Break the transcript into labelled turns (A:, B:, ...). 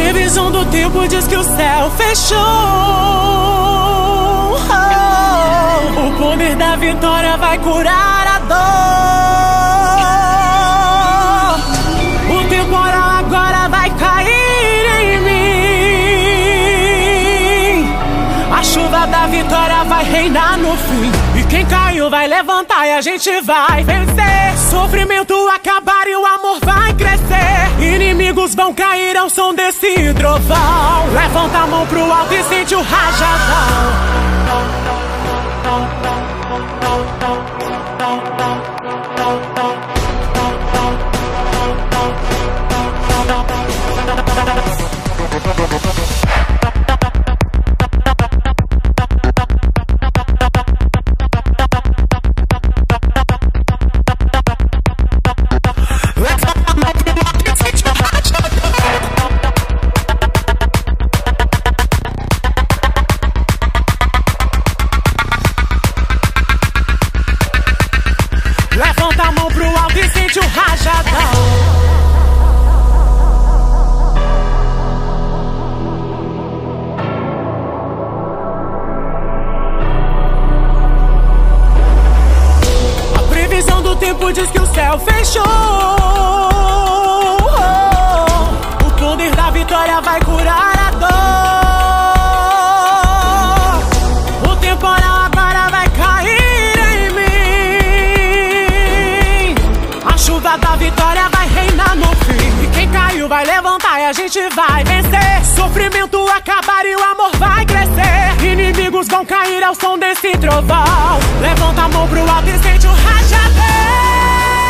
A: previsão do tempo diz que o céu fechou. O poder da vitória vai curar a dor. O temporal agora vai cair em mim. A chuva da vitória vai reinar no fim. E quem caiu vai levantar e a gente vai vencer. Sofrimento acabar e o amor vai crescer. Inimigos vão cair ao som desse trovão. Levanta a mão pro alto e sente o rajadão. Levanta a mão pro alto e sente o rajadão. A previsão do tempo diz que o céu fechou. O poder da vitória vai curar a dor. O temporal agora vai cair em mim. A chuva da vitória vai reinar no fim. E quem caiu vai levantar e a gente vai vencer. Sofrimento acabar e o amor vai crescer. Inimigos vão cair ao som desse trovão. Levanta a mão pro alto e sente o rajadão.